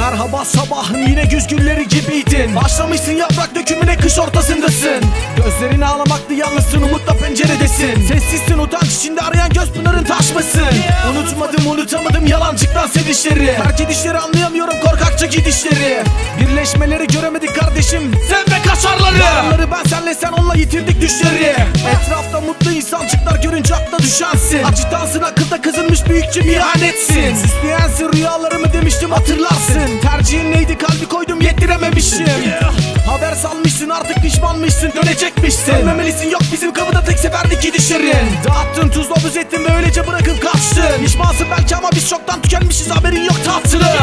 Merhaba sabahın yine güz gülleri gibiydin. Başlamışsın yaprak dökümüne, kış ortasındasın. Gözlerin ağlamaklı, yalnızsın, umutla penceredesin. Sessizsin, utanç içinde arayan göz pınarın taşmasın. Unutamadım yalancıktan sevişleri. Terk edişleri anlayamıyorum, korkakça gidişleri. Birleşmeleri göremedik kardeşim, sen ve kaşarları. Yarınları ben senle, sen onunla yitirdik düşleri. Etrafta mutlu insancıklar görünce akla düşensin. Acıtansın, akılda kazınmış büyükçe bir ihanetsin. Süsleyensin rüyalarımı demiştim, hatırlarsın. Tercihin neydi, kalbi koydum yettirememişim. Haber salmışsın, artık pişmanmışsın, dönecekmişsin. Dönmemelisin, yok bizim kapıda tek seferlik gidişlerin. Dağıttın, tuzla buz ettin ve öylece bırakıp kaçtın. Pişmansın belki ama biz çoktan tükenmişiz, haberin yok tatlım.